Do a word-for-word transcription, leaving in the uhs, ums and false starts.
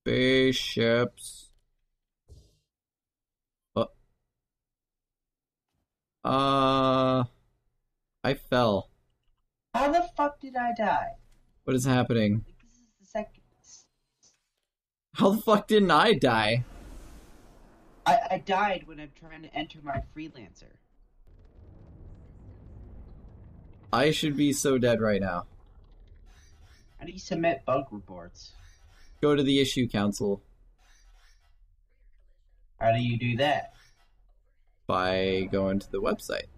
Spaceships. Uh, uh, I fell. How the fuck did I die? What is happening? Like, this is the second. How the fuck didn't I die? I, I died when I'm trying to enter my freelancer. I should be so dead right now. How do you submit bug reports? Go to the issue council How do you do that? by going to the website.